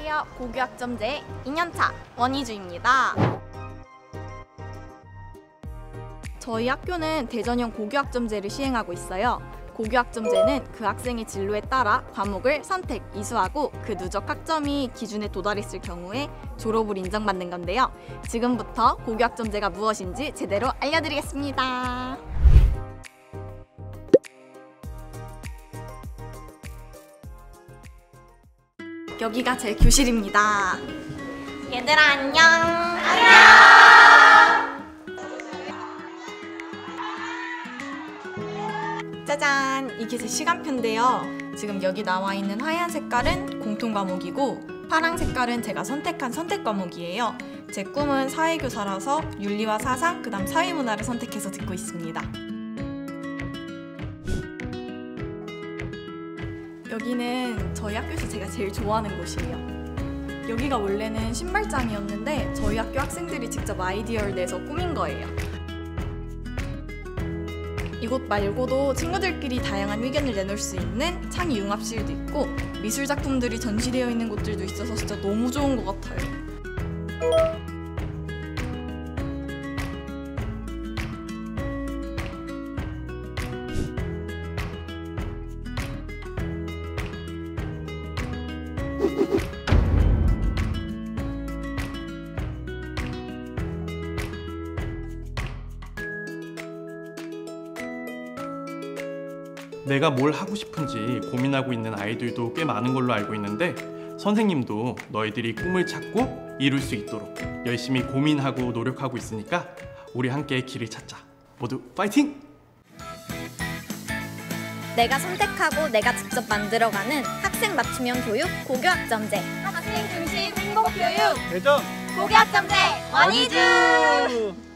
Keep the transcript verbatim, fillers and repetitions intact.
안녕하세요. 고교학점제 이 년차 원희주입니다. 저희 학교는 대전형 고교학점제를 시행하고 있어요. 고교학점제는 그 학생의 진로에 따라 과목을 선택, 이수하고 그 누적 학점이 기준에 도달했을 경우에 졸업을 인정받는 건데요. 지금부터 고교학점제가 무엇인지 제대로 알려드리겠습니다. 여기가 제 교실입니다. 얘들아 안녕. 안녕. 짜잔, 이게 제 시간표인데요. 지금 여기 나와 있는 하얀 색깔은 공통 과목이고 파란 색깔은 제가 선택한 선택 과목이에요. 제 꿈은 사회교사라서 윤리와 사상, 그 다음 사회문화를 선택해서 듣고 있습니다. 여기는 저희 학교에서 제가 제일 좋아하는 곳이에요. 여기가 원래는 신발장이었는데 저희 학교 학생들이 직접 아이디어를 내서 꾸민 거예요. 이곳 말고도 친구들끼리 다양한 의견을 내놓을 수 있는 창의 융합실도 있고 미술 작품들이 전시되어 있는 곳들도 있어서 진짜 너무 좋은 것 같아요. 내가 뭘 하고 싶은지 고민하고 있는 아이들도 꽤 많은 걸로 알고 있는데 선생님도 너희들이 꿈을 찾고 이룰 수 있도록 열심히 고민하고 노력하고 있으니까 우리 함께 길을 찾자. 모두 파이팅! 내가 선택하고 내가 직접 만들어가는 학생 맞춤형 교육 고교학점제. 학생 중심 행복교육 대전 고교학점제 원희주!